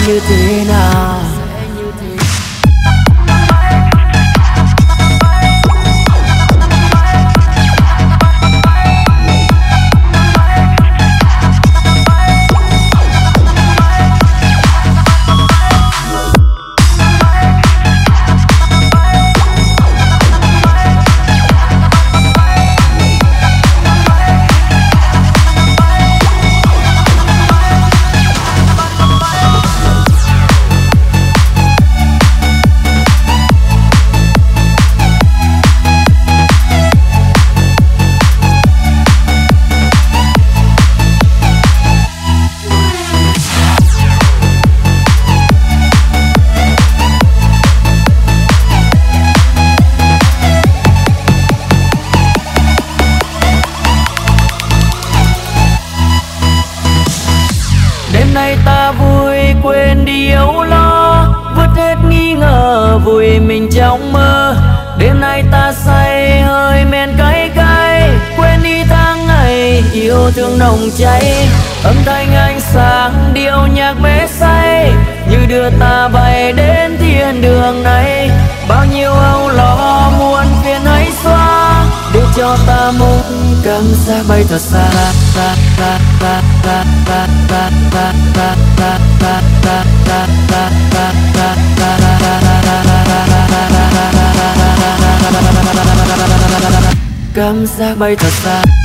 như thế nào. Đêm nay ta vui quên đi âu lo, vứt hết nghi ngờ vùi mình trong mơ. Đêm nay ta say hơi men cay cay, quên đi tháng ngày yêu thương nồng cháy. Âm thanh ánh sáng điệu nhạc mê say, như đưa ta bay đến thiên đường này. Bao nhiêu âu lo muôn phiền hãy xóa, để cho ta một cảm giác bay thật xa. Cảm giác bay thật xa.